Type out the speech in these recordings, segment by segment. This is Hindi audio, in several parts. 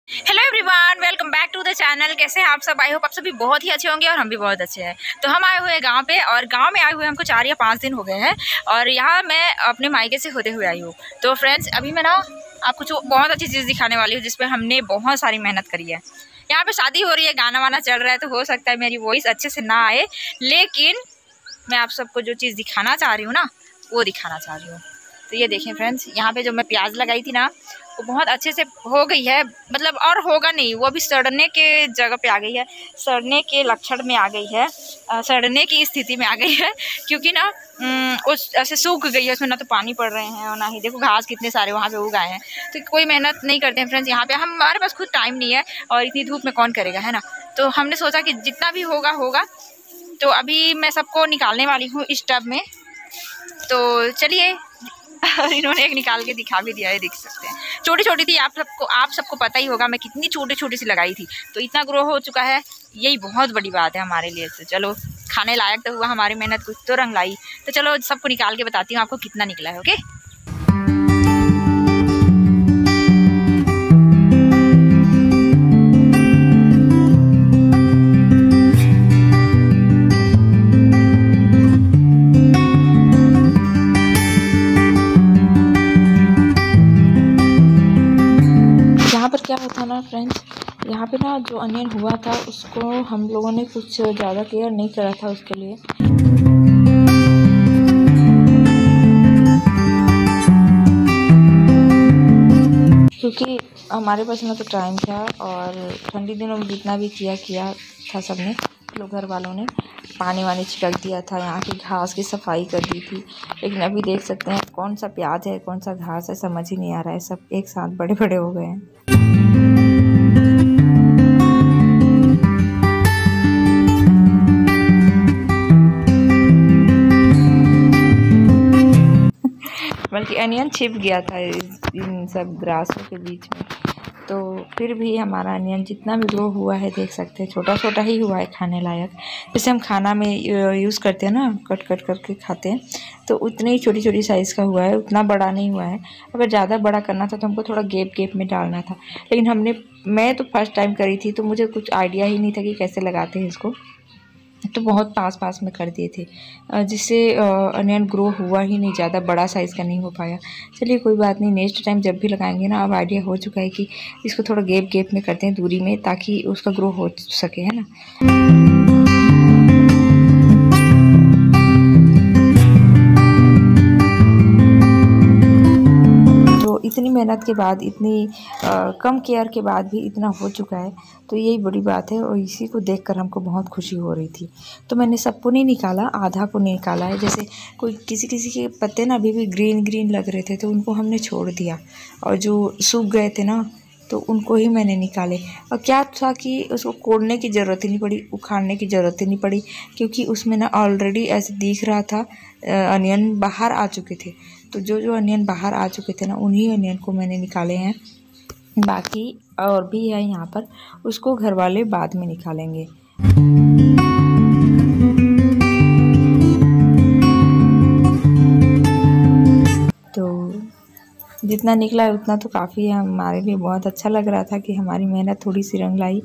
Hello everyone, welcome back to the channel. कैसे हैं आप सब? आई होप आप सभी बहुत ही अच्छे होंगे और हम भी बहुत अच्छे हैं। तो हम आए हुए हैं गांव पे, और गांव में आए हुए हमको 4 या 5 दिन हो गए हैं, और यहाँ मैं अपने मायके से होते हुए आई हूँ। तो फ्रेंड्स, अभी मैं ना आपको जो बहुत अच्छी चीज़ दिखाने वाली हूँ, जिसपे हमने बहुत सारी मेहनत करी है। यहाँ पे शादी हो रही है, गाना वाना चल रहा है, तो हो सकता है मेरी वॉइस अच्छे से ना आए, लेकिन मैं आप सबको जो चीज़ दिखाना चाह रही हूँ ना, वो दिखाना चाह रही हूँ। तो ये देखें फ्रेंड्स, यहाँ पे जो मैं प्याज लगाई थी ना, वो बहुत अच्छे से हो गई है, मतलब और होगा नहीं, वो अभी सड़ने के जगह पे आ गई है, सड़ने के लक्षण में आ गई है, सड़ने की स्थिति में आ गई है, क्योंकि ना उस ऐसे सूख गई है, उसमें ना तो पानी पड़ रहे हैं और ना ही देखो घास कितने सारे वहाँ पे उग आए हैं। तो कोई मेहनत नहीं करते हैं फ्रेंड्स यहाँ पे, हमारे पास खुद टाइम नहीं है, और इतनी धूप में कौन करेगा, है ना। तो हमने सोचा कि जितना भी होगा होगा। तो अभी मैं सबको निकालने वाली हूँ इस टब में, तो चलिए। और इन्होंने एक निकाल के दिखा भी दिया है, देख सकते हैं। छोटी छोटी थी, आप सबको पता ही होगा मैं कितनी छोटी छोटी सी लगाई थी, तो इतना ग्रो हो चुका है, यही बहुत बड़ी बात है हमारे लिए। तो चलो, खाने लायक तो हुआ, हमारी मेहनत कुछ तो रंग लाई। तो चलो सबको निकाल के बताती हूँ आपको कितना निकला है। ओके, यहाँ पर क्या होता है ना फ्रेंड्स, यहाँ पे ना जो अनियन हुआ था उसको हम लोगों ने कुछ ज़्यादा केयर नहीं करा था उसके लिए। क्योंकि हमारे पास ना तो टाइम था, और ठंडी दिनों में जितना भी किया था सबने लोग, घर वालों ने पानी वानी छिड़क दिया था, यहाँ की घास की सफाई कर दी थी। लेकिन अभी देख सकते हैं कौन सा प्याज है कौन सा घास है, समझ ही नहीं आ रहा है, सब एक साथ बड़े बड़े हो गए हैं। बल्कि अनियन छिप गया था इन सब ग्रासों के बीच में। तो फिर भी हमारा अनियन जितना भी ग्रो हुआ है, देख सकते हैं छोटा छोटा ही हुआ है, खाने लायक। जैसे हम खाना में यूज़ करते हैं ना, कट कट करके खाते हैं, तो उतनी ही छोटी छोटी साइज़ का हुआ है, उतना बड़ा नहीं हुआ है। अगर ज़्यादा बड़ा करना था तो हमको थोड़ा गैप में डालना था, लेकिन मैं तो फर्स्ट टाइम करी थी, तो मुझे कुछ आइडिया ही नहीं था कि कैसे लगाते हैं इसको, तो बहुत पास में कर दिए थे, जिससे अनियन ग्रो हुआ ही नहीं, ज़्यादा बड़ा साइज़ का नहीं हो पाया। चलिए कोई बात नहीं, नेक्स्ट टाइम जब भी लगाएंगे ना, अब आइडिया हो चुका है कि इसको थोड़ा गैप में करते हैं, दूरी में, ताकि उसका ग्रो हो सके, है ना। इतनी मेहनत के बाद, इतनी कम केयर के बाद भी इतना हो चुका है, तो यही बड़ी बात है, और इसी को देखकर हमको बहुत खुशी हो रही थी। तो मैंने सबको नहीं निकाला, आधा को नहीं निकाला है। जैसे कोई किसी के पत्ते ना अभी भी ग्रीन लग रहे थे, तो उनको हमने छोड़ दिया, और जो सूख गए थे ना, तो उनको ही मैंने निकाले। और क्या था कि उसको कोड़ने की ज़रूरत ही नहीं पड़ी, उखाड़ने की ज़रूरत ही नहीं पड़ी, क्योंकि उसमें ना ऑलरेडी ऐसे दिख रहा था अनियन बाहर आ चुके थे। तो जो अनियन बाहर आ चुके थे ना, उन्हीं अनियन को मैंने निकाले हैं। बाकी और भी है यहाँ पर, उसको घर वाले बाद में निकालेंगे। तो जितना निकला है उतना तो काफ़ी है, हमारे लिए बहुत अच्छा लग रहा था कि हमारी मेहनत थोड़ी सी रंग लाई।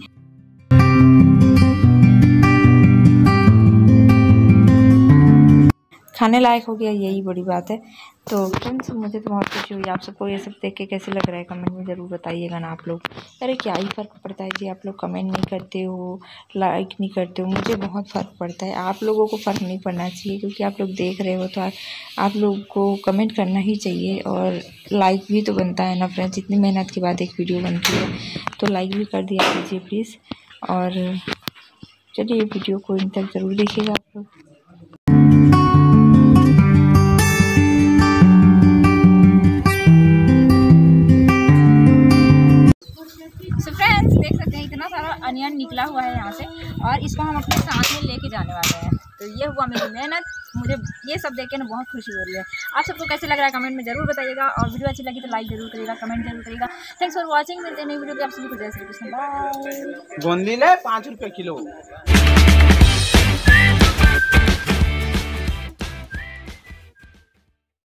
खाने लायक हो गया, यही बड़ी बात है। तो फ्रेंड्स, मुझे तो बहुत खुशी हुई। आप सबको ये सब देख के कैसे लग रहा है, कमेंट में ज़रूर बताइएगा ना आप लोग। अरे क्या ही फ़र्क पड़ता है जी, आप लोग कमेंट नहीं करते हो, लाइक नहीं करते हो, मुझे बहुत फ़र्क पड़ता है। आप लोगों को फ़र्क नहीं पड़ना चाहिए, क्योंकि आप लोग देख रहे हो, तो आप लोग को कमेंट करना ही चाहिए, और लाइक भी तो बनता है ना फ्रेंड्स। इतनी मेहनत के बाद एक वीडियो बनती है, तो लाइक भी कर दिया कीजिए प्लीज़। और चलिए, वीडियो को इन तक ज़रूर देखिएगा आप लोग। देख सकते हैं इतना सारा अनियन निकला हुआ है यहाँ से, और इसको हम अपने साथ में लेके जाने वाले हैं। तो ये हुआ मेरी मेहनत, मुझे ये सब देख के ना बहुत खुशी हो रही है। आप सबको कैसे लग रहा है कमेंट में ज़रूर बताइएगा, और वीडियो अच्छी लगी तो लाइक जरूर करिएगा, कमेंट जरूर करिएगा। Thanks for watching. मिलते हैं नई वीडियो पे, आप सभी को जय श्री कृष्ण, बाय। गोंदी ले 5 रुपये किलो।